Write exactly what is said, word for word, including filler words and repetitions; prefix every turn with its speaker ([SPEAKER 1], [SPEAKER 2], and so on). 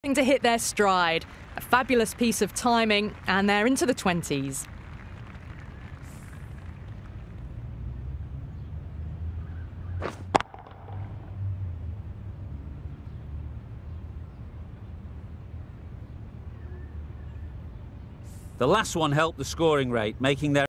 [SPEAKER 1] To hit their stride. A fabulous piece of timing, and they're into the twenties.
[SPEAKER 2] The last one helped the scoring rate, making their